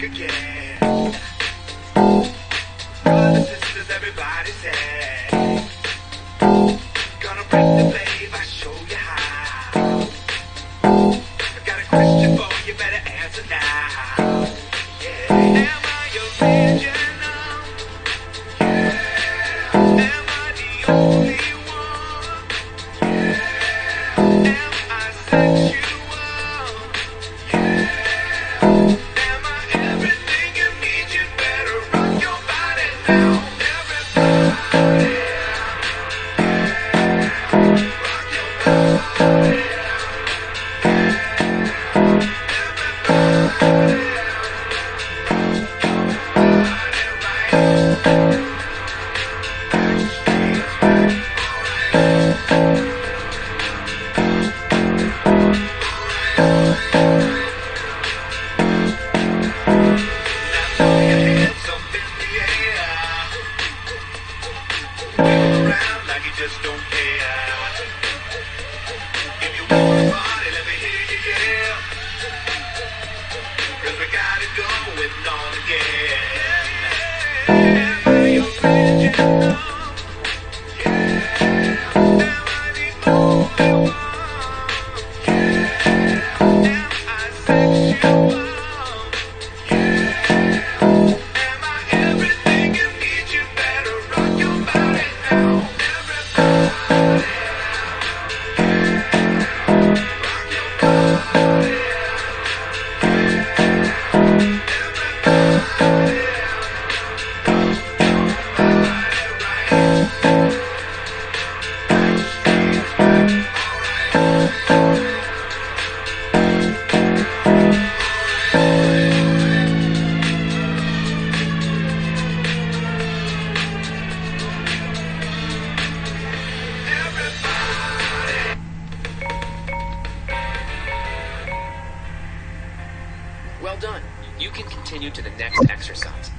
again. Brothers, sisters, everybody say, gonna break the wave, I show you how. I got a question for you, better answer now. Yeah. Am I original? Yeah. Am I the only one? Yeah. Am I sexual? Yeah. Am I everything you need? You better rock your body now. Everybody. Rock your body. Just don't care. If you want to party, let me hear you, yeah. 'Cause we got it going on again. Am I original? Yeah. Am I the only one? Yeah. Am I sexual? Yeah. Am I everything you need? You better rock your body now. Well done. You can continue to the next exercise.